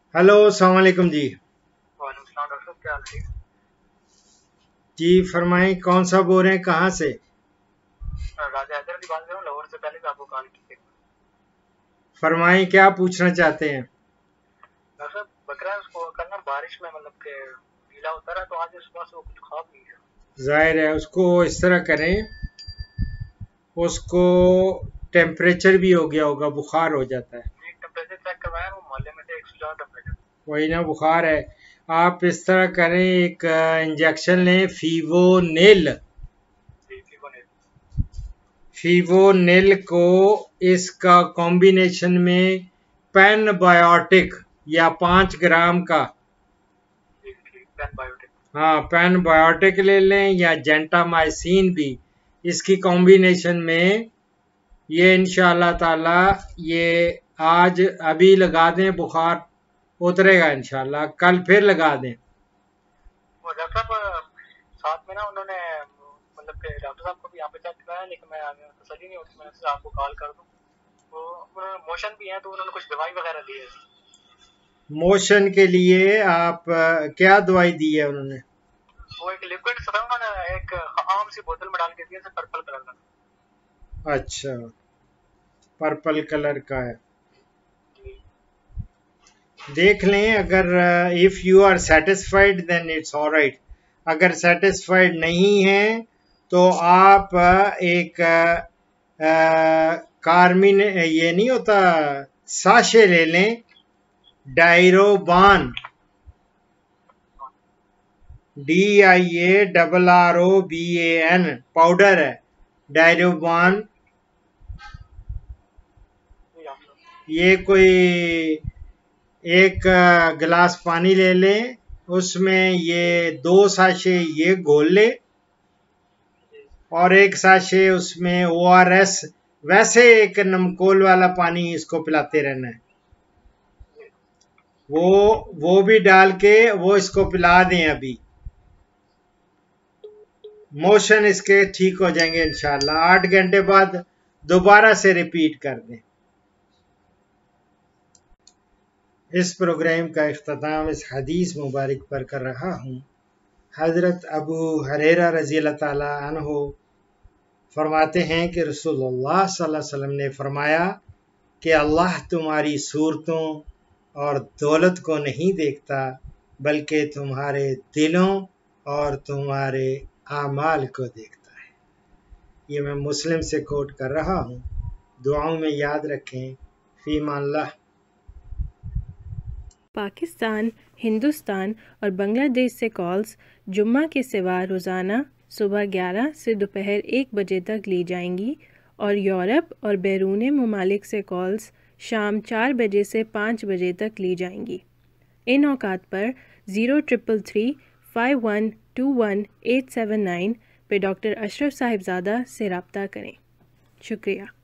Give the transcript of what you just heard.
Hello, अस्सलाम वालेकुम जी। वालेकुम सलाम डॉक्टर साहब, क्या हाल है? जी फरमाएं, कौन सा बोल रहे हैं, कहाँ से? राजा हैदर अली बात कर रहा हूँ, लाहौर से। पहले भी आपको कॉल की थी। फरमाएं, क्या पूछना चाहते हैं? डॉक्टर साहब, बकरा है उसको कल ना बारिश में मतलब के गीला होता रहा, तो आज सुबह से वो कुछ खा भी नहीं रहा। जाहिर है, उसको इस तरह करें, उसको टेम्परेचर भी हो गया होगा, बुखार हो जाता है। जी टेम्परेचर चेक करवाया, वो मोहल्ले में थे 104 टेम्परेचर। वही ना, बुखार है। आप इस तरह करें, एक इंजेक्शन लें, फीवोनेल। जी फीवर नहीं। फीवोनेल को इसका कॉम्बिनेशन में पैनबायोटिक या 5 ग्राम का, जी ठीक, पेन बायोटिक। हाँ पैनबायोटिक ले लें या जेंटामाइसिन भी, इसकी कॉम्बिनेशन में ये इंशाल्लाह ताला ये आज अभी लगा दें, बुखार उतरेगा इंशाल्लाह, कल फिर लगा दें। वो डॉक्टर साहब साथ में ना उन्होंने मतलब के डॉक्टर साहब को भी यहाँ पे चेक कराया, लेकिन मैं तसल्ली नहीं होती, मैंने सोचा आपको कॉल कर दूँ। वो उन्होंने मोशन भी है, तो उन्होंने कुछ दवाई वगैरह दी है। मोशन के लिए आप क्या दवाई दी है उन्होंने? वो एक लिक्विड था, उन्होंने एक आम सी बोतल में डाल के दिया, पर्पल कलर का। अच्छा, पर्पल कलर का है। जी देख लें, अगर if you are satisfied then it's alright. अगर सेटिस्फाइड नहीं है तो आप एक कार्मिन, ये नहीं होता, साशे ले लें, डायरोबान, DIARROBAN पाउडर है, डायरोबान। जी डॉक्टर साहब। ये कोई एक गिलास पानी ले लें, उसमें ये 2 साशे ये घोल ले, जी और एक साशे उसमें ORS, वैसे एक नमकोल वाला पानी इसको पिलाते रहना है। जी वो भी डाल के वो इसको पिला दें अभी, मोशन इसके ठीक हो जाएंगे इंशाल्लाह। 8 घंटे बाद दोबारा से रिपीट कर दें। इस प्रोग्राम का इख्तिताम इस हदीस मुबारक पर कर रहा हूँ। हज़रत अबू हुरैरा रज़ी अल्लाह ताला अन्हु फरमाते हैं कि रसूलुल्लाह सल्लल्लाहु अलैहि वसल्लम ने फरमाया कि अल्लाह तुम्हारी सूरतों और दौलत को नहीं देखता, बल्कि तुम्हारे दिलों और तुम्हारे आमाल को देखता है। ये मैं मुस्लिम से कोट कर रहा हूँ। दुआओं में याद रखें। फ़ीमानिल्लाह। पाकिस्तान, हिंदुस्तान और बांग्लादेश से कॉल्स जुम्मा के सिवा रोज़ाना सुबह 11 से दोपहर 1 बजे तक ली जाएंगी और यूरोप और बैरून ममालिक से कॉल्स शाम 4 बजे से 5 बजे तक ली जाएंगी। इन औकात पर 0333 5121 879 पे डॉक्टर अशरफ साहिबजादा से रब्ता करें। शुक्रिया।